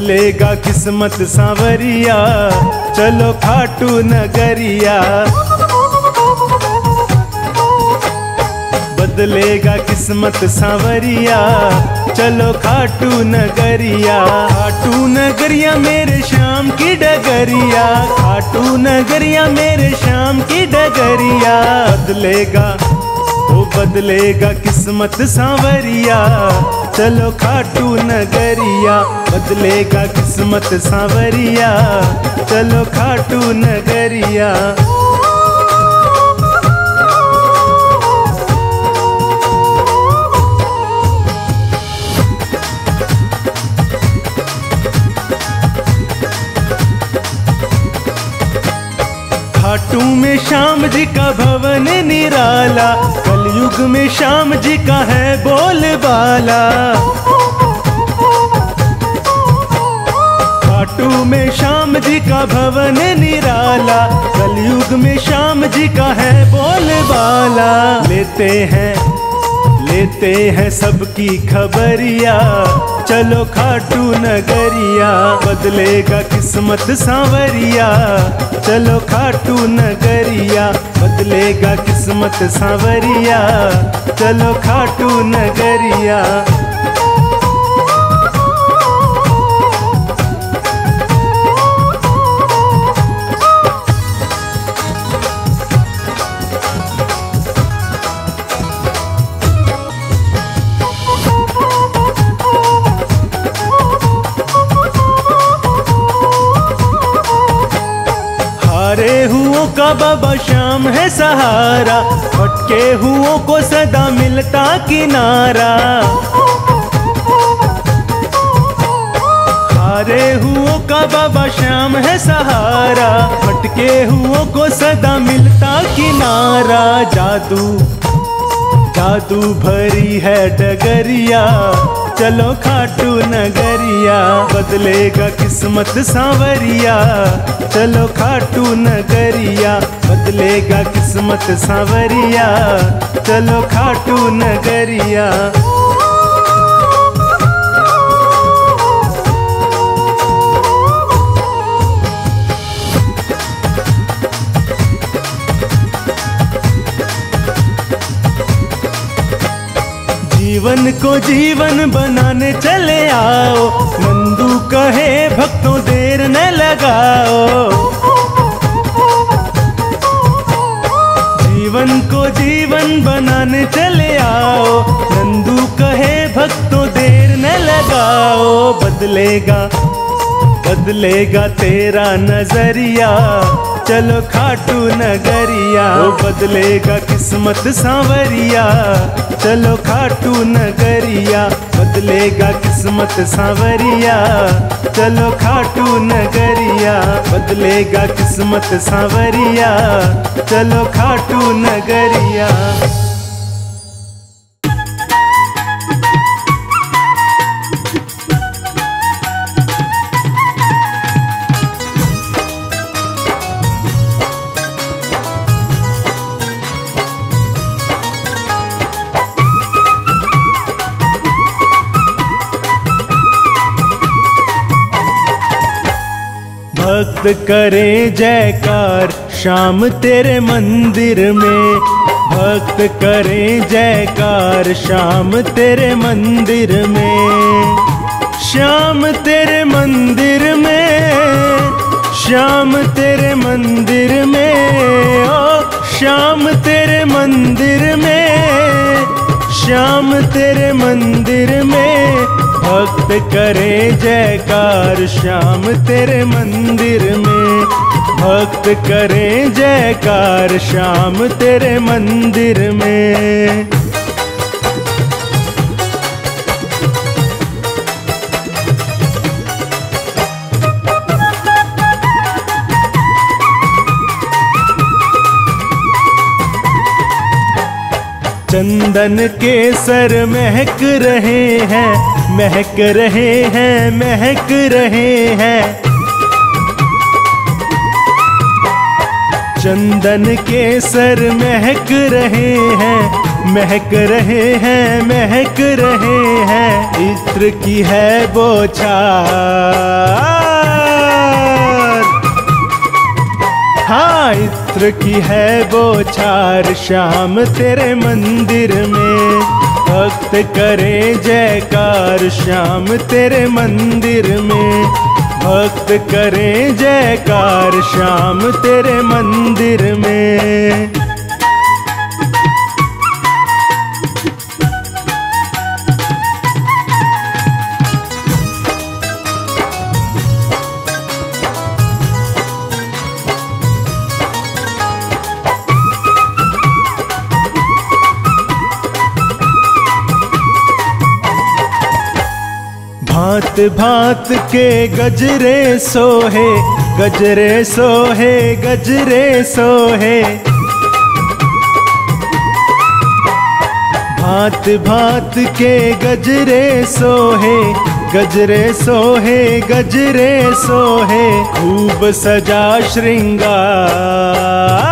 बदलेगा किस्मत सांवरिया, चलो खाटू नगरिया। बदलेगा किस्मत सांवरिया, चलो खाटू नगरिया। खाटू नगरिया मेरे श्याम की डगरिया, खाटू नगरिया मेरे श्याम की डगरिया। बदलेगा वो बदलेगा किस्मत सांवरिया, चलो खाटू नगरिया। बदलेगा किस्मत सांवरिया, चलो खाटू नगरिया। खाटू में श्याम जी का भवन निराला, कलयुग में श्याम जी का है बोलबाला। खाटू में श्याम जी का भवन निराला, कलयुग में श्याम जी का है बोलबाला। लेते हैं सबकी खबरिया, चलो खाटू नगरिया। बदलेगा किस्मत सांवरिया, चलो खाटू नगरिया। बदलेगा किस्मत सांवरिया, चलो खाटू नगरिया। हारे हुओं का बाबा श्याम है सहारा, भटके हुओं को सदा मिलता किनारा। हारे हुओं का बाबा श्याम है सहारा, भटके हुओं को सदा मिलता किनारा। जादू भरी है डगरिया, चलो खाटू नगरिया। बदलेगा किस्मत सांवरिया, चलो खाटू नगरिया। बदलेगा किस्मत सांवरिया, चलो खाटू नगरिया। जीवन को जीवन बनाने चले आओ, नंदू कहे भक्तों देर न लगाओ। जीवन को जीवन बनाने चले आओ, नंदू कहे भक्तों देर न लगाओ। बदलेगा तेरा नजरिया, चलो खाटू नगरिया। वो बदलेगा किस्मत सांवरिया, चलो खाटू नगरिया। बदलेगा किस्मत सांवरिया, चलो खाटू नगरिया। बदलेगा किस्मत सांवरिया, चलो खाटू नगरिया। भक्त करें जयकार श्याम तेरे मंदिर में, भक्त करें जयकार श्याम तेरे मंदिर में। श्याम तेरे मंदिर में, श्याम तेरे मंदिर में, ओ श्याम तेरे मंदिर में, श्याम तेरे मंदिर में। भक्त करें जयकार श्याम तेरे मंदिर में, भक्त करें जयकार श्याम तेरे मंदिर में। चंदन के सर महक रहे हैं, महक रहे हैं, महक रहे हैं। चंदन केसर महक रहे हैं, महक रहे हैं, महक रहे हैं। इत्र की है बौछार, हाँ इत्र की है बौछार। श्याम तेरे मंदिर में भक्त करे जयकार। श्याम तेरे मंदिर में भक्त करे जयकार। श्याम तेरे मंदिर में। भांत भांत के गजरे सोहे, गजरे सोहे, गजरे सोहे। भांत भांत के गजरे सोहे, गजरे सोहे, गजरे सोहे। खूब सजा श्रृंगार,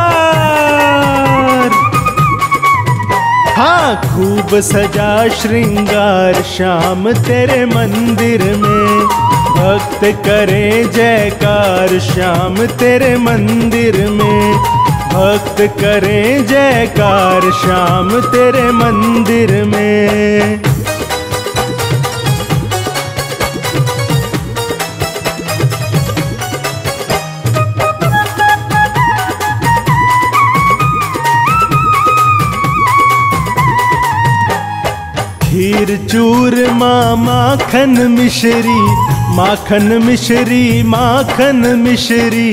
हाँ खूब सजा श्रृंगार। श्याम तेरे मंदिर में भक्त करे जयकार। श्याम तेरे मंदिर में भक्त करे जयकार। श्याम तेरे मंदिर में। खीर चूरमा माखन मिश्री, माखन मिश्री, माखन मिश्री।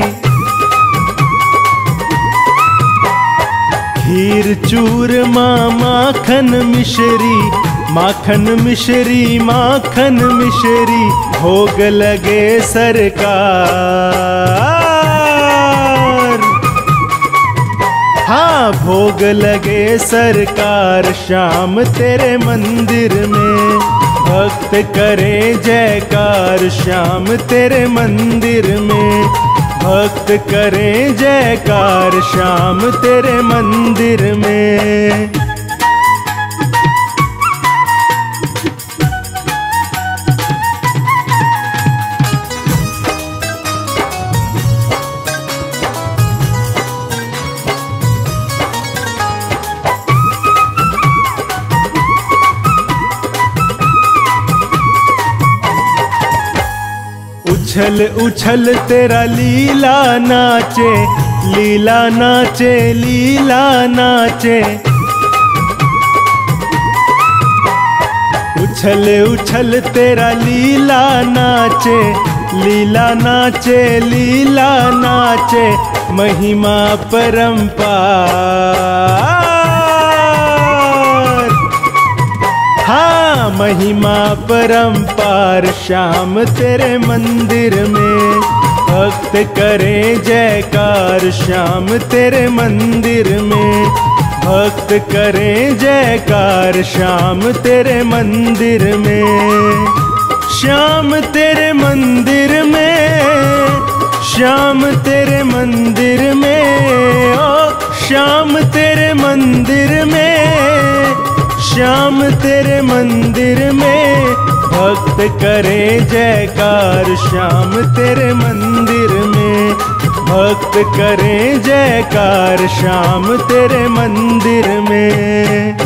खीर चूरमा माखन मिश्री, माखन मिश्री, माखन मिश्री। भोग लगे सरकार, हाँ भोग लगे सरकार। श्याम तेरे मंदिर में भक्त करे जयकार। श्याम तेरे मंदिर में भक्त करे जयकार। श्याम तेरे मंदिर में। उछल उछल तेरा लीला नाचे, लीला नाचे, लीला नाचे। उछल उछल तेरा लीला नाचे, लीला नाचे, लीला नाचे। महिमा परंपार, हाँ महिमा परंपार। श्याम तेरे मंदिर में भक्त करे जयकार। श्याम तेरे मंदिर में भक्त करे जयकार। श्याम तेरे मंदिर में। श्याम तेरे मंदिर में, श्याम तेरे मंदिर में। ओ श्याम तेरे मंदिर में, श्याम तेरे मंदिर में भक्त करे जयकार। श्याम तेरे मंदिर में भक्त करे जयकार। श्याम तेरे मंदिर में।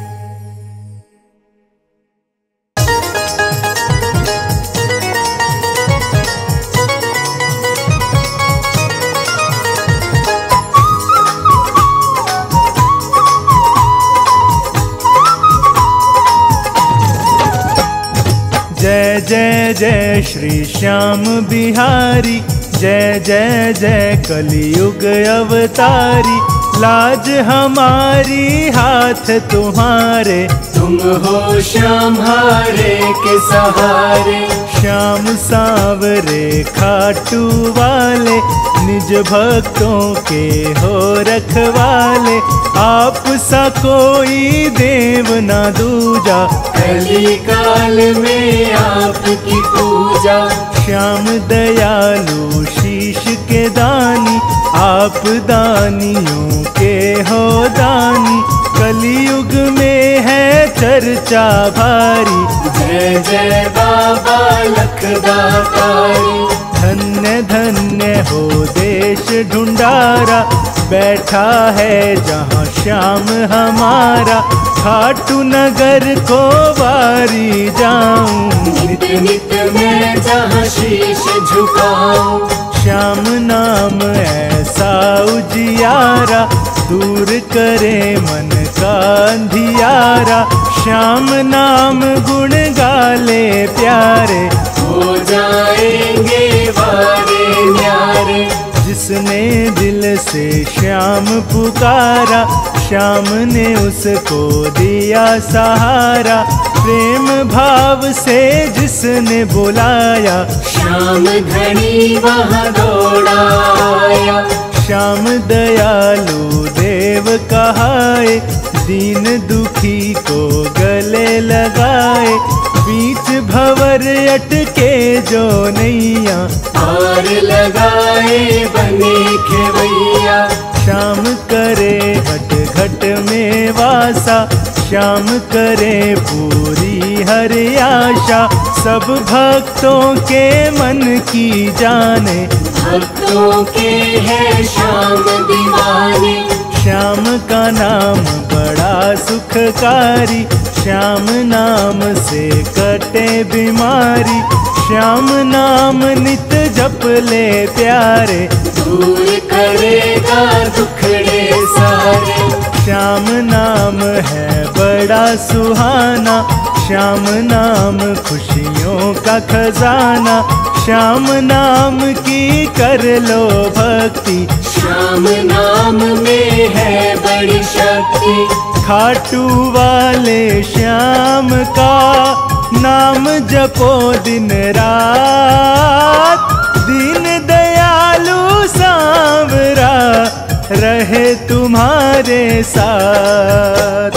जय जय जय श्री श्याम बिहारी, जय जय जय कलियुग अवतारी। लाज हमारी हाथ तुम्हारे, तुम हो श्याम हारे के सहारे। श्याम सांवरे खाटू वाले, निज भक्तों के हो रखवाले। आप सा कोई देव ना दूजा, कली काल में आपकी पूजा। श्याम दयालु शीश के दानी, आप दानियों के हो दानी, कलयुग में है चर्चा भारी। जय जय बाबा लखदातारी। धन्य धन्य हो देश ढूंढारा, बैठा है जहाँ श्याम हमारा। खाटू नगर को वारी जाऊं, नित नित मैं जहाँ शीश झुकाऊं। श्याम नाम ऐसा उजियारा, दूर करे मन का अंधियारा। श्याम नाम गुण गाले प्यारे, हो जाएंगे वारे न्यारे। जिसने दिल से श्याम पुकारा, श्याम ने उसको दिया सहारा। प्रेम भाव से जिसने बुलाया, श्याम धनी वहाँ दौड़ा आया। श्याम दयालु देव कहाए, दीन दुखी को गले लगाए। बीच भंवर अटके जो नैया, पार लगाए बने खेवैया। श्याम करे घट घट में वासा, श्याम करे पूरी हर आशा। सब भक्तों के मन की जाने, भक्तों के है श्याम दीवाने। श्याम का नाम बड़ा सुखकारी, श्याम नाम से कटे बीमारी। श्याम नाम नित जप ले प्यारे, दूर करेगा दुखड़े सारे। श्याम नाम है बड़ा सुहाना, श्याम नाम खुशियों का खजाना। श्याम नाम की कर लो भक्ति, श्याम नाम में है बड़ी शक्ति। खाटू वाले श्याम का नाम जपो दिन रात। दीन दयालु सांवरा रहे तुम्हारे साथ।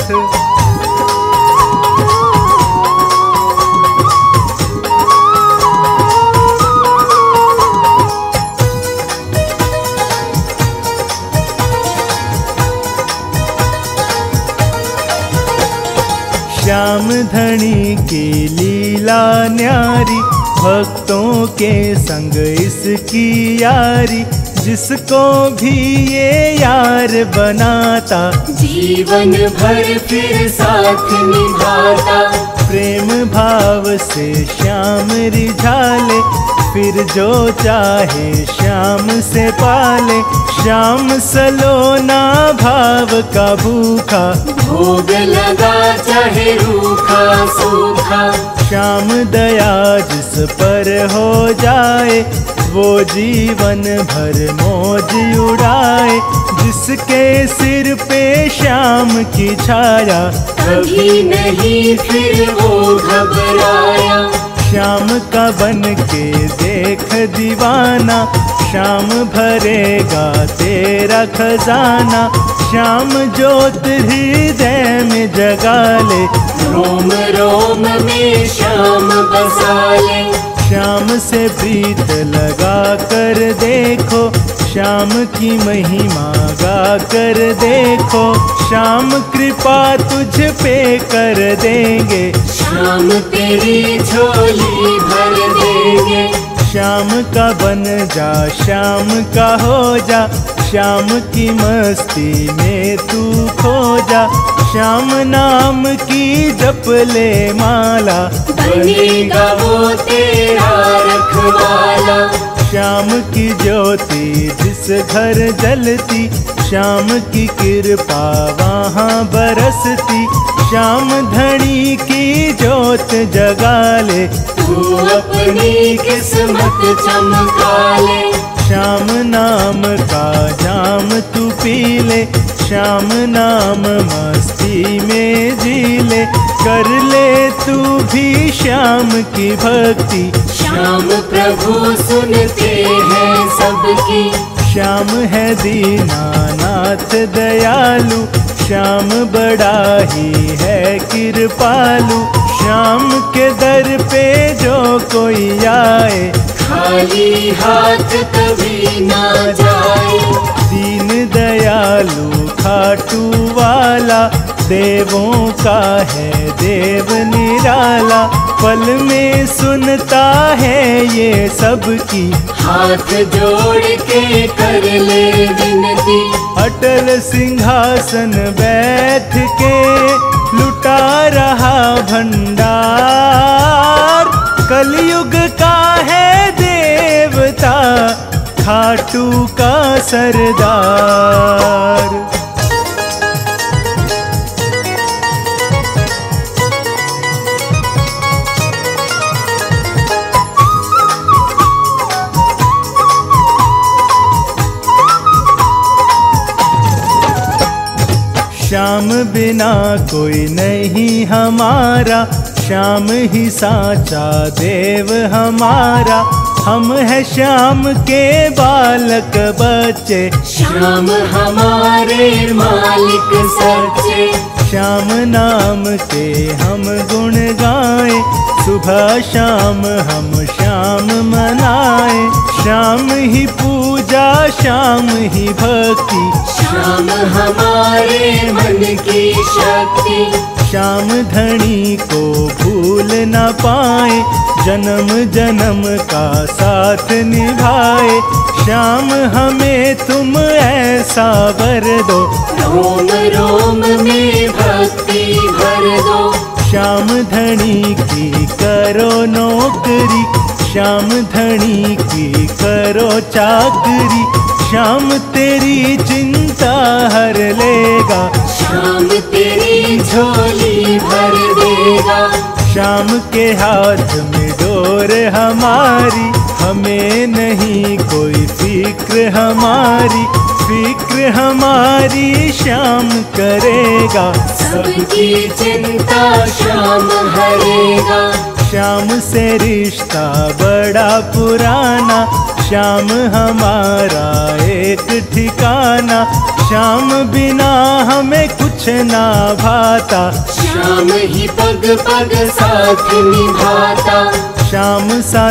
श्याम धनी की लीला न्यारी, भक्तों के संग इसकी यारी। जिसको भी ये यार बनाता, जीवन भर फिर साथ निभाता। प्रेम भाव से श्याम रिझाले, फिर जो चाहे श्याम से पाले। श्याम सलोना भाव का भूखा, भोग लगा चाहे रूखा सूखा। श्याम दया जिस पर हो जाए, वो जीवन भर मौज उड़ाए। जिसके सिर पे श्याम की छाया, कभी नहीं फिर वो घबराया। श्याम का बन के देख दीवाना, श्याम भरेगा तेरा खजाना। श्याम ज्योत हृदय में जगा ले, रोम रोम में श्याम बसा ले। श्याम से प्रीत लगा कर देखो, श्याम की महिमा गा कर देखो। श्याम कृपा तुझ पे कर देंगे, श्याम तेरी झोली भर देंगे। श्याम का बन जा, श्याम का हो जा। श्याम की मस्ती में तू खो जा। श्याम नाम की जप ले माला, बनेगा वो तेरा रखवाला। श्याम की ज्योति जिस घर जलती, श्याम की कृपा वहाँ बरसती। श्याम धनी की ज्योत जगा ले, तू अपनी किस्मत चमका ले। श्याम नाम का जाम तू पी ले, श्याम नाम मस्ती में जी ले। कर ले तू भी श्याम की भक्ति, श्याम प्रभु सुनते हैं सबकी। श्याम है दीनानाथ दयालु, श्याम बड़ा ही है कृपालु। श्याम के दर पे जो कोई आए, खाली हाथ कभी ना जाए। दीन दयालु खाटू वाला, देवों का है देव निराला। पल में सुनता है ये सबकी, हाथ जोड़ के कर ले विनती। अटल सिंहासन बैठ के लुटा रहा भंडार। कलयुग का है देवता, खाटू का सरदार। श्याम बिना कोई नहीं हमारा, श्याम ही साचा देव हमारा। हम है श्याम के बालक बच्चे, श्याम हमारे मालिक सच्चे। श्याम नाम के हम गुण गाएं, सुबह शाम हम श्याम मनाएं। श्याम ही पूजा, श्याम ही भक्ति, श्याम हमारे मन की शक्ति। श्याम धनी को भूल न पाए, जन्म जन्म का साथ निभाए। श्याम हमें तुम ऐसा वर दो, रोम रोम में भक्ति भर दो। श्याम धनी की करो नौकरी, श्याम धनी की करो चाकरी। श्याम तेरी चिंता हर लेगा, श्याम तेरी झोली भर देगा। श्याम के हाथ में डोर हमारी, हमें नहीं कोई फिक्र हमारी। फिक्र हमारी श्याम करेगा, सबकी चिंता श्याम हरेगा। श्याम से रिश्ता बड़ा पुराना, श्याम हमारा एक ठिकाना। श्याम बिना हमें कुछ ना भाता, श्याम ही पग पग साथ निभाता। श्याम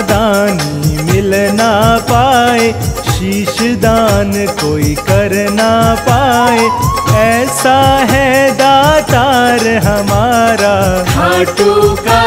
सादानी मिल ना पाए, शीश दान कोई कर ना पाए। ऐसा है दातार हमारा, खाटू का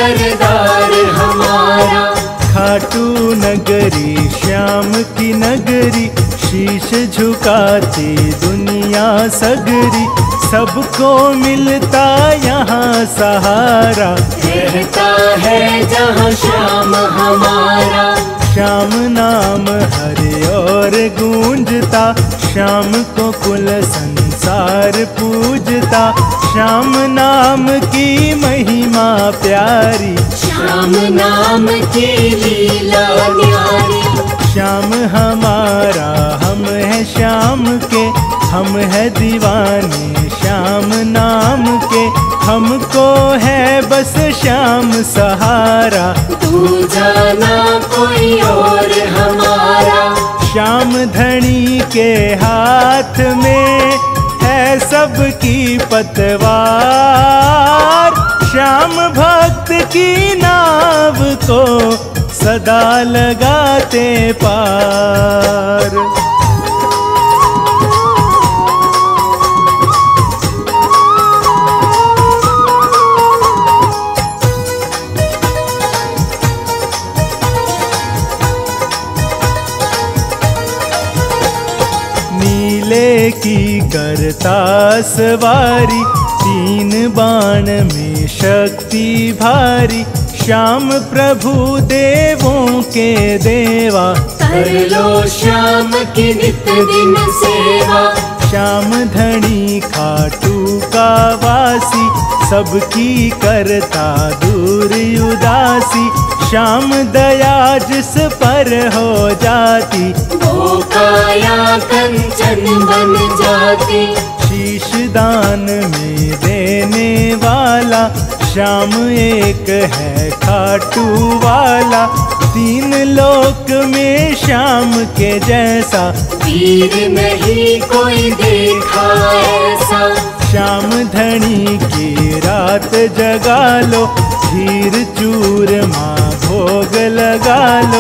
सरदार हमारा। खाटू नगरी श्याम की नगरी, शीश झुकाती दुनिया सगरी। सबको मिलता यहाँ सहारा, रहता है जहाँ श्याम हमारा। श्याम नाम हरे और गूंजता, श्याम को कुल संसार पूजता। श्याम नाम की महिमा प्यारी, श्याम नाम की लीला न्यारी। श्याम हमारा हम है श्याम के, हम है दीवाने श्याम नाम के। हमको है बस श्याम सहारा, दूजा ना कोई और हमारा। श्याम धनी के हाथ में है सबकी पतवार। श्याम भक्त की नाव को सदा लगाते पार। नीले की करता सवारी, तीन बाण में शक्ति भारी। श्याम प्रभु देवों के देवा, कर लो श्याम की नित दिन सेवा। श्याम धनी खाटू का वासी, सबकी करता दूर उदासी। श्याम दया जिस पर हो जाती, वो काया कंचन बन जाती। शीश दान में देने वाला, श्याम एक है खाटू वाला। तीन लोक में श्याम के जैसा, वीर नहीं कोई देखा ऐसा। श्याम धनी की रात जगा लो, खीर चूरमा भोग लगा लो।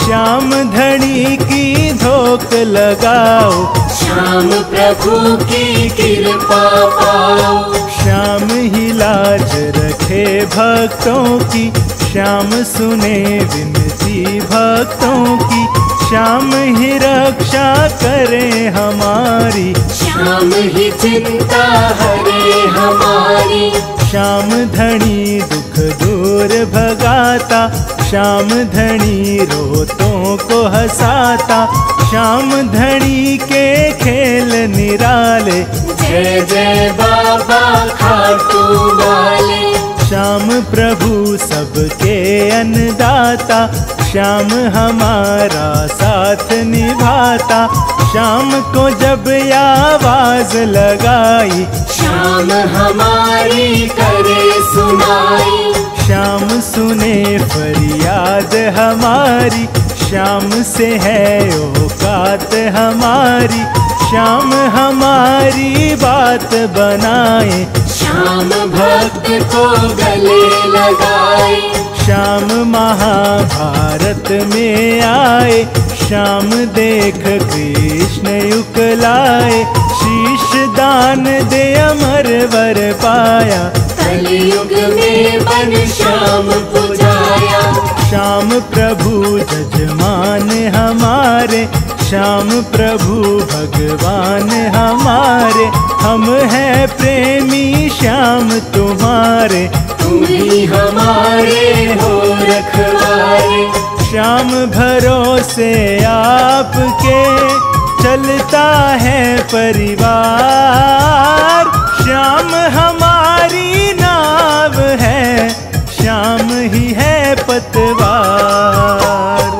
श्याम धनी की धोख लगाओ, श्याम प्रभु की कृपा पाओ। श्याम ही लाज रखे भक्तों की, श्याम सुने विनती भक्तों की, श्याम ही रक्षा करे हमारी, श्याम ही चिंता हरे हमारी। श्याम धनी दुख दूर भगाता, श्याम धनी रोतों को हंसाता, श्याम धनी के खेल निराले, जय जय बाबा खाटू वाले। श्याम प्रभु सबके अन्नदाता, श्याम हमारा साथ निभाता, श्याम को जब आवाज लगाई, श्याम हमारी करे सुनाई। श्याम सुने फरियाद हमारी, श्याम से है औकात हमारी, श्याम हमारी बात बनाए, श्याम भक्त को गले लगाए। श्याम महाभारत में आए, श्याम देख कृष्ण युकलाए, शीश दान दे अमर वर पाया, कलयुग में बन श्याम पुजाया। श्याम प्रभु जजमान हमारे, श्याम प्रभु भगवान हमारे, हम हैं प्रेमी श्याम तुम्हारे, तुम ही हमारे हो रखवारे। श्याम भरोसे आपके चलता है परिवार, श्याम हमारी नाव है, श्याम ही है पतवार।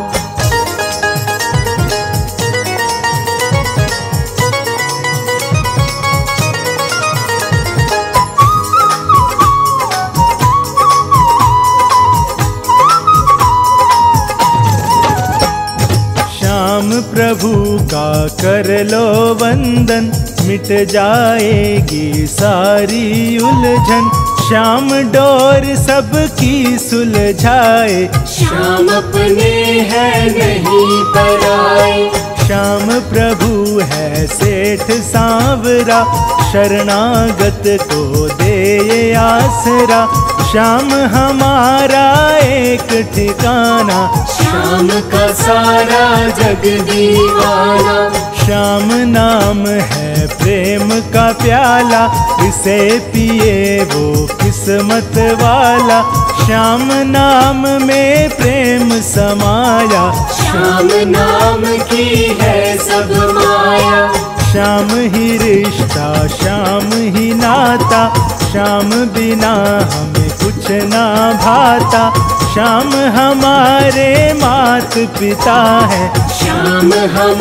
श्याम प्रभु का कर लो वंदन, मिट जाएगी सारी उलझन, श्याम डोर सबकी सुलझाए, श्याम अपने हैं नहीं पराए। श्याम प्रभु है सेठ सांवरा, शरणागत को दे ये आसरा, श्याम हमारा एक ठिकाना, श्याम का सारा जग दीवाना। श्याम नाम है प्रेम का प्याला, इसे पिए वो किस्मत वाला, श्याम नाम में प्रेम समाया, श्याम नाम की है सब माया। श्याम ही रिश्ता, श्याम ही नाता, श्याम बिना हमें कुछ ना भाता, श्याम हमारे मात पिता है, श्याम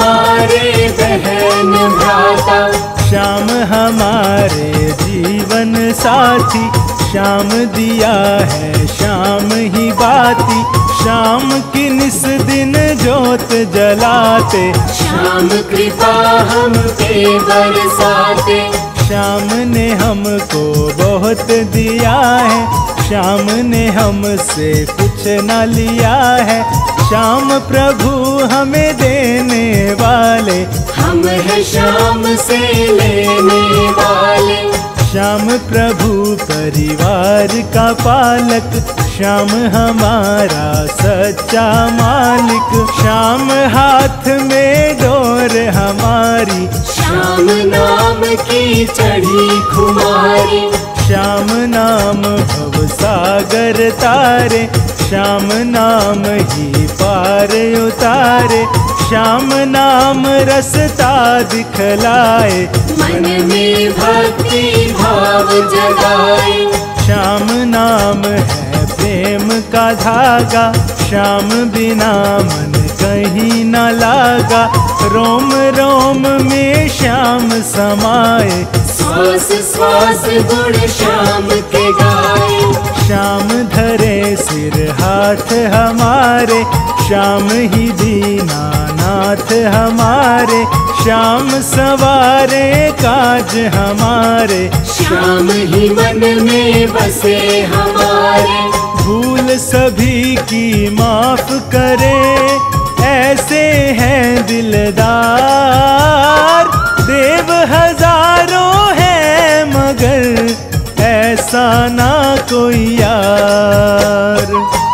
हमारे बहन भ्राता। श्याम हमारे जीवन साथी, श्याम दिया है श्याम ही बाती, श्याम की निस दिन जोत जलाते, श्याम कृपा हम पे बरसाते। श्याम ने हमको बहुत दिया है, श्याम ने हमसे कुछ न लिया है, श्याम प्रभु हमें देने वाले, हम हैं श्याम से लेने वाले। श्याम प्रभु परिवार का पालक, श्याम हमारा सच्चा मालिक, श्याम हाथ में डोर हमारी, श्याम नाम की चढ़ी खुमारी। श्याम नाम भव सागर तारे, श्याम नाम ही पार उतारे, श्याम नाम रसता दिखलाए, मन में भक्ति भाव जगाए। श्याम नाम है प्रेम का धागा, श्याम बिना मन कहीं न लागा, रोम रोम में श्याम समाए, श्वास श्वास गुण श्याम के गाए। श्याम धरे सिर हाथ हमारे, श्याम ही दीनानाथ हमारे, श्याम सवारे काज हमारे, श्याम ही मन में बसे हमारे। भूल सभी की माफ करे, तेरे हैं दिलदार, देव हजारों हैं मगर ऐसा ना कोई यार।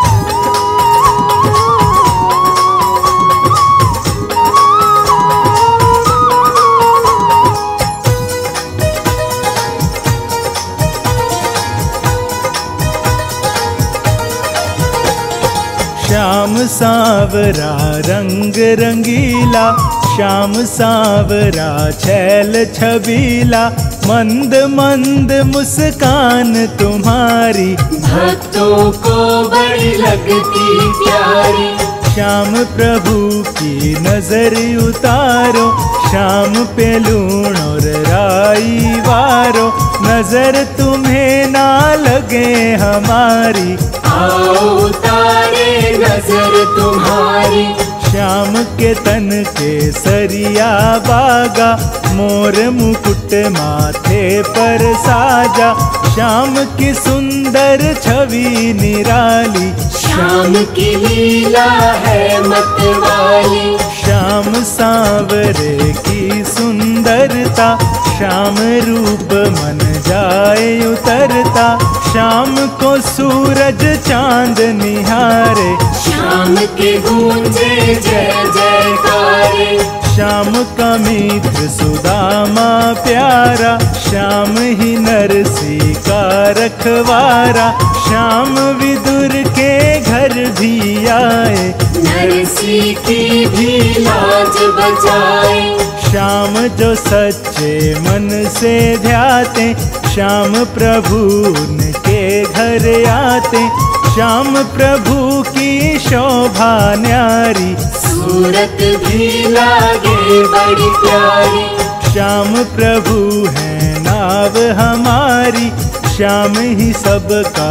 श्याम सावरा रंग रंगीला, श्याम सावरा छैल छबीला, मंद मंद मुस्कान तुम्हारी भक्तों को बड़ी लगती प्यारी। श्याम प्रभु की नजर उतारो, श्याम पे लूण और राई वारो, नजर तुम्हें ना लगे हमारी, आओ उतारे नजर तुम्हारी। श्याम के तन के सरिया बागा, मोर मुकुट माथे पर साजा, श्याम की सुंदर छवि निराली, श्याम की लीला है मतवाली। श्याम सांवरे की सुंदरता, श्याम रूप मन जाए उतरता, श्याम को सूरज चांद निहारे, श्याम के गूंजे जय जयकारे। श्याम का मित्र सुदामा प्यारा, श्याम ही नरसी का रखवारा, श्याम विदुर के घर भी आए, नरसी की भी लाज बचाए। श्याम जो सच्चे मन से ध्याते, श्याम प्रभु उनके घर आते, श्याम प्रभु की शोभा न्यारी, सूरत भी लागे बड़ी प्यारी। श्याम प्रभु है नाव हमारी, श्याम ही सबका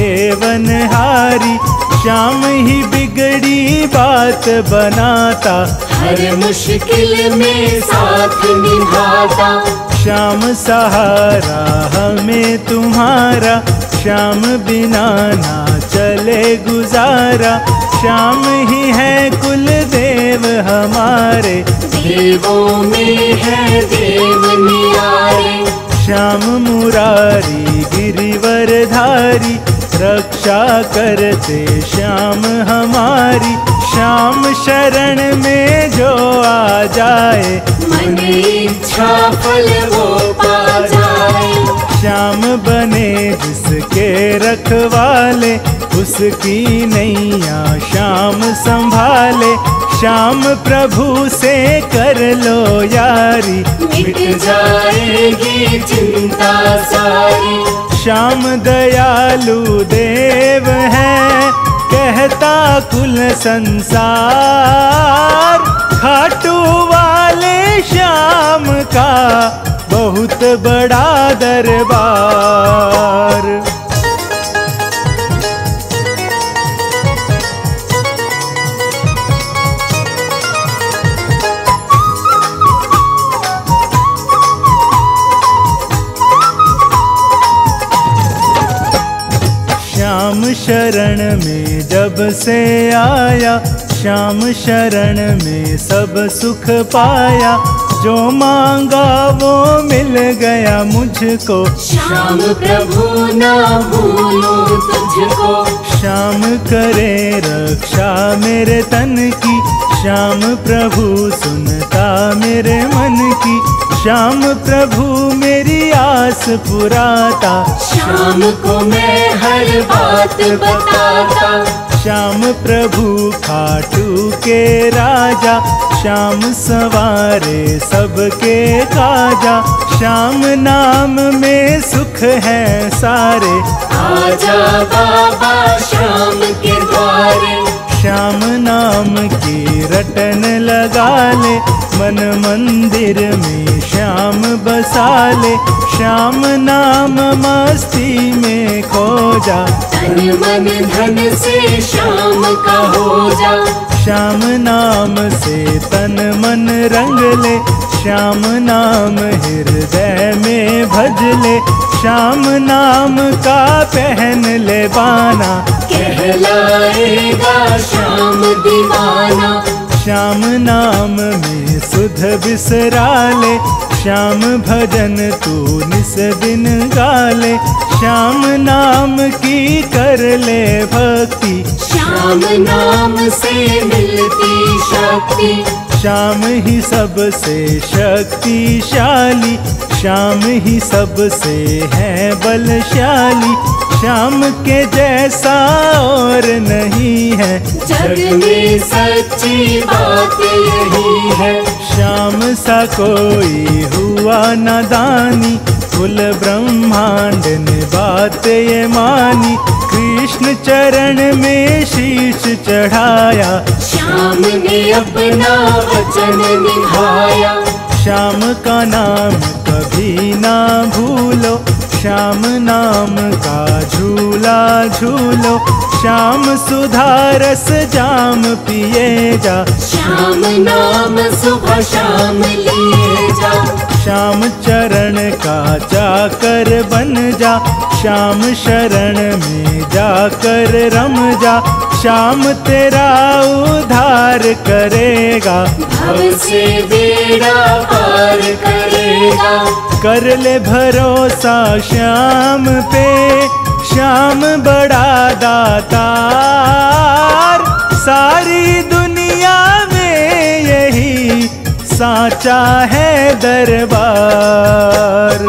खेवनहारी, श्याम ही बिगड़ी बात बनाता, हर मुश्किल में साथ निभाता। श्याम सहारा हमें तुम्हारा, श्याम बिना ना चले गुजारा, श्याम ही है कुल देव हमारे, देवों में है देव नियारे। श्याम मुरारी गिरिवरधारी, रक्षा करते श्याम हमारी, श्याम शरण में जो आ जाए, मन इच्छा फल वो पा जाए। श्याम बने जिसके रखवाले, उसकी नैया श्याम संभाले, श्याम प्रभु से कर लो यारी, मिट जाएगी चिंता सारी। श्याम दयालु देव है कहता कुल संसार, खाटू वाले श्याम का बहुत बड़ा दरबार। श्याम शरण में जब से आया, श्याम शरण में सब सुख पाया, जो मांगा वो मिल गया मुझको, श्याम प्रभु ना भूलूं तुझको। श्याम करे रक्षा मेरे तन की, श्याम प्रभु सुनता मेरे मन की, श्याम प्रभु मेरी आस पुराता, श्याम को मैं हर बात बताता। श्याम प्रभु खाटू के राजा, श्याम सवारे सबके काजा, श्याम नाम में सुख है सारे, आजा बाबा श्याम के द्वारे। श्याम नाम की रटन लगा ले, मन मंदिर में श्याम बसा ले, श्याम नाम मस्ती में खो जा, तन मन धन से श्याम का हो जा। श्याम नाम से तन मन रंग ले, श्याम नाम हृदय में भज ले, श्याम नाम का पहन ले बाना, कहलाएगा श्याम दीवाना। श्याम नाम में सुध बिसराले, श्याम भजन तू निस दिन गाले। श्याम नाम की कर ले भक्ति, श्याम नाम से मिलती शक्ति। श्याम ही सबसे शक्तिशाली, श्याम ही सबसे है बलशाली। श्याम के जैसा और नहीं है, जग में सच्ची बात यही है। श्याम सा कोई हुआ न दानी, कुल ब्रह्मांड ने बात ये मानी। कृष्ण चरण में शीश चढ़ाया, श्याम ने अपना वचन निभाया। श्याम का नाम कभी ना भूलो, श्याम नाम का झूला झूलो। श्याम सुधारस जाम पिए जा, श्याम नाम सुबह शाम लिए जा। श्याम चरण का चाकर बन जा, श्याम शरण में जाकर रम जा। श्याम तेरा उद्धार करेगा, भव से बेड़ा पार करेगा। कर ले भरोसा श्याम पे, श्याम बड़ा दातार। सारी दुनिया में यही साचा है दरबार।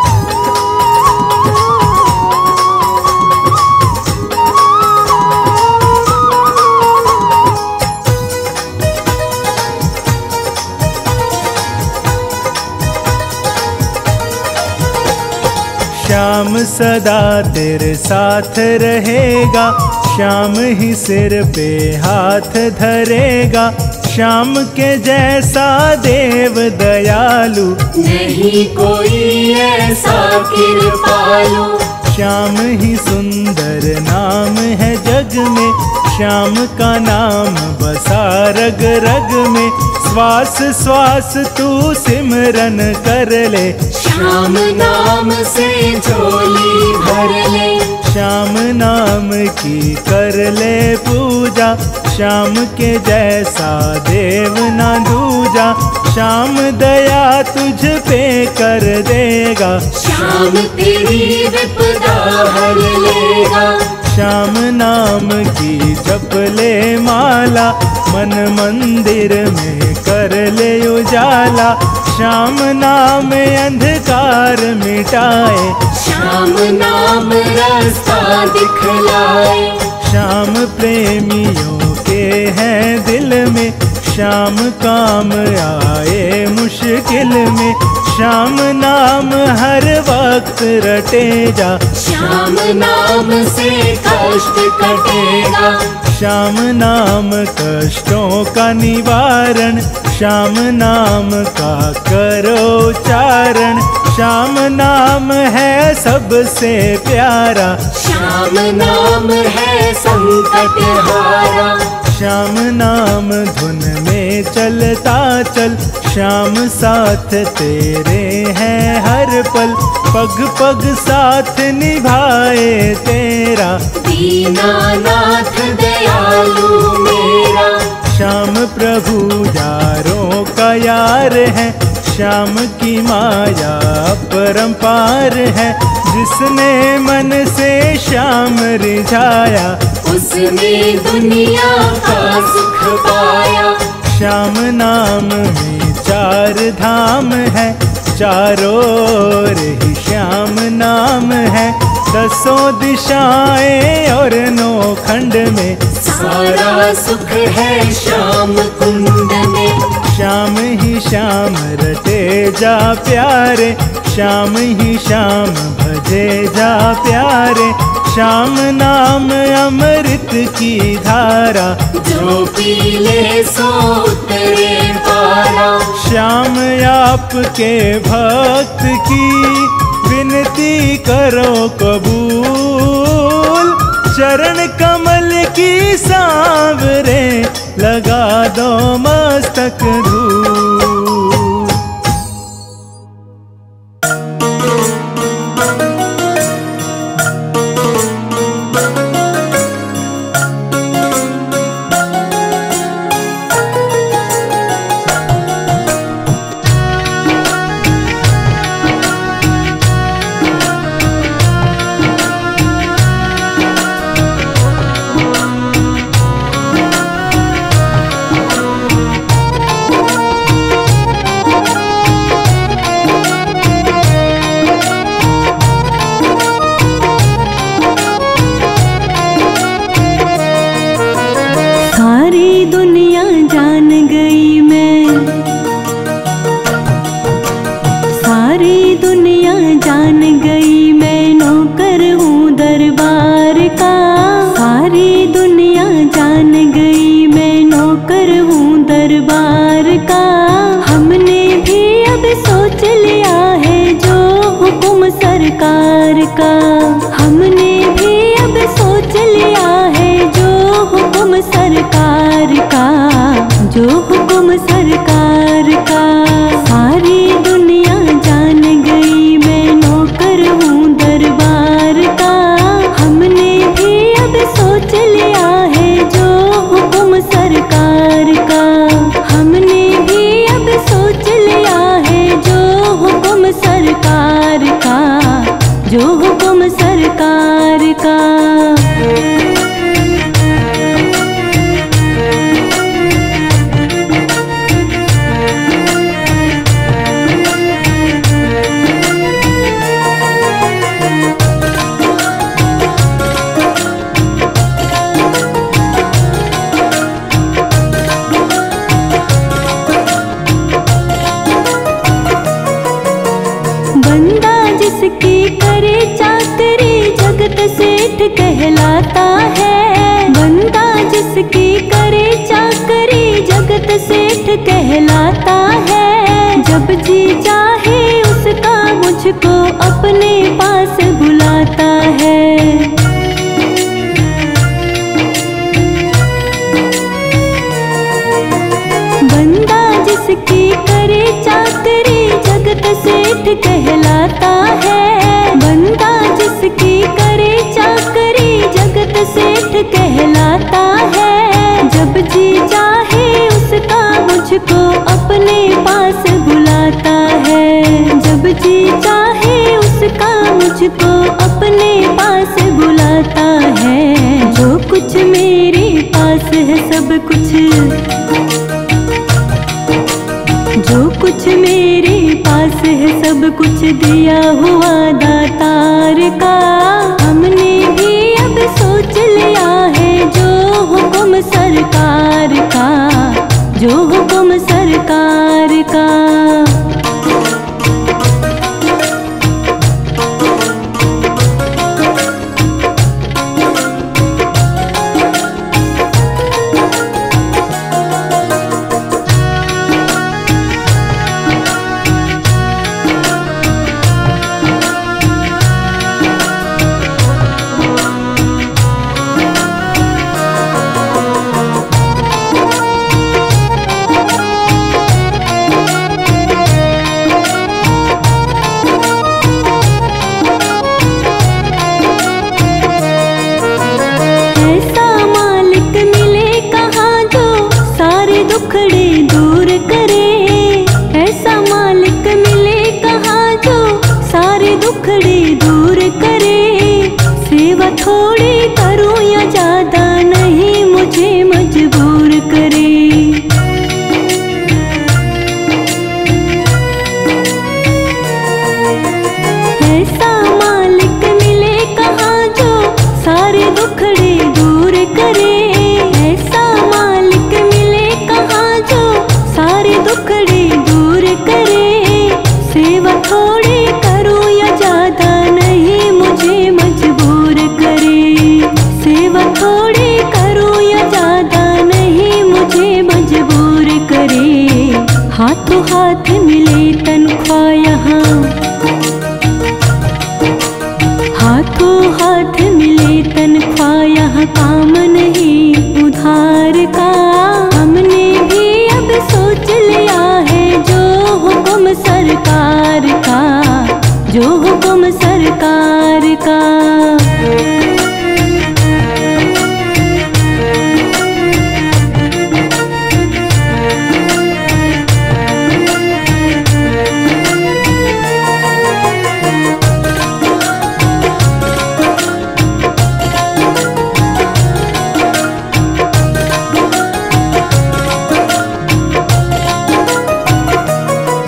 श्याम सदा तेरे साथ रहेगा, श्याम ही सिर पे हाथ धरेगा। श्याम के जैसा देव दयालु, नहीं कोई ऐसा कृपालु। श्याम ही सुंदर नाम है जग में, श्याम का नाम बसा रग रग में। श्वास श्वास तू सिमरन कर ले, श्याम नाम से झोली भर ले। श्याम नाम की कर ले पूजा, श्याम के जैसा देव ना दूजा। श्याम दया तुझ पे कर देगा, श्याम तेरी विपदा हर लेगा। श्याम नाम की जप ले माला, मन मंदिर में कर ले उजाला। श्याम नाम अंधकार मिटाए, श्याम नाम रास्ता दिखलाए। श्याम प्रेमियों के हैं दिल में, श्याम काम आए मुश्किल में। श्याम नाम हर वक्त रटे जा, श्याम नाम से कष्ट कटेगा। श्याम नाम कष्टों का निवारण, श्याम नाम का करो उच्चारण। श्याम नाम है सबसे प्यारा, श्याम नाम है संकट हारा। श्याम नाम धुन में चलता चल, श्याम साथ तेरे हैं हर पल। पग पग साथ निभाए तेरा, दीनानाथ दयालु मेरा। श्याम प्रभु यारों का यार है, श्याम की माया परंपार है। जिसने मन से श्याम रिझाया, उसने दुनिया का सुख पाया। श्याम नाम में चार धाम है, चारों ओर ही श्याम नाम है। दसों दिशाएं और 9 खंड में, सारा सुख है श्याम कुंड में। श्याम ही श्याम रटे जा प्यारे, श्याम ही श्याम भजे जा प्यारे। श्याम नाम अमृत की धारा, जो पी ले सो उतरे पारा। श्याम आपके भक्त की विनती करो कबूल। चरण कमल की सांवरे लगा दो मस्तक धूल। हमने भी अब सोच लिया है जो हुक्म सरकार का, जो हुक्म सरकार का। सारी दुनिया जान गई मैं नौकर हूँ दरबार का। हमने भी अब सोच लिया है जो हुक्म सरकार का। हमने भी अब सोच लिया है जो हुक्म सरकार का, जो हुक्म सरकार का। बंदा जिसकी करे चाकरी जगत सेठ कहलाता है। बंदा जिसकी करे चाकरी जगत सेठ कहलाता है। जब जी चाहे उसका मुझको अपने पास बुलाता है। बंदा जिसकी करे चाकरी जगत सेठ कहलाता है। बंदा जिसकी करे चाकरी जगत सेठ कहलाता है। जब जी चाहे उसका मुझको अपने पास बुलाता है। जब जी चाहे उसका मुझको अपने पास बुलाता है। जो कुछ मेरे पास है सब कुछ, जो कुछ मेरे पास है सब कुछ दिया हुआ दातार का। हमने भी अब सोच लिया है जो हुक्म सरकार का, जो हुक्म सरकार का। दुखड़े दूर करे। ऐसा मालिक मिले कहाँ जो सारे दुखड़े दूर करे। सेवा थोड़ी करूँ या ज्यादा नहीं मुझे मजबूर करे। ऐसा मालिक मिले कहाँ जो सारे दुखड़े दूर करे। ऐसा मालिक मिले कहाँ जो सारे दुखड़े दूर करे। सेवा थोड़ी करूँ या ज्यादा नहीं मुझे मजबूर करे। सेवा थोड़ी करूँ या ज्यादा नहीं मुझे मजबूर करे। हाथों हाथ मिले तनख्वाह यहाँ, हाथों हाथ मिले तनख्वाह यहाँ काम नहीं उधार का। हमने भी अब सोच लिया है जो हुक्म सरकार का, जो हुक्म सरकार का।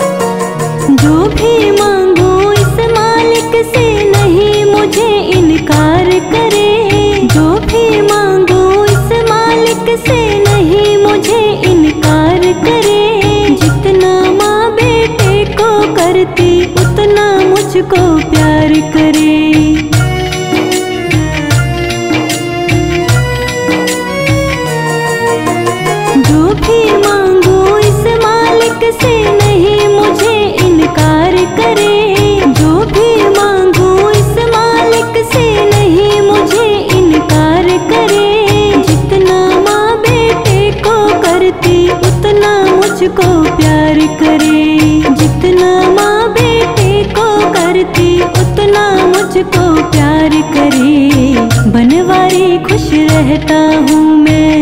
जो भी मांगू इस मालिक से नहीं मुझे इनकार। प्यार करे, बनवारी खुश रहता हूँ मैं।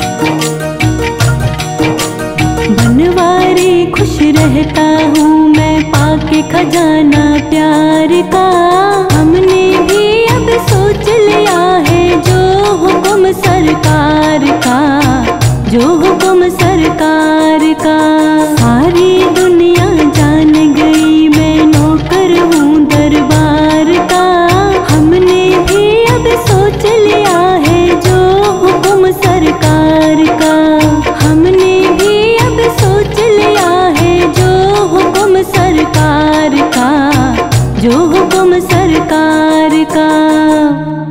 बनवारी खुश रहता हूँ मैं, पाके खजाना प्यार का। हमने भी अब सोच लिया है जो हुक्म सरकार का, जो हुक्म सरकार का। सारी दुनिया जान गई मैं नौकर हूँ दरबार का। हमने भी अब सोच लिया है जो हुक्म सरकार का। हमने भी अब सोच लिया है जो हुक्म सरकार का, जो हुक्म सरकार का।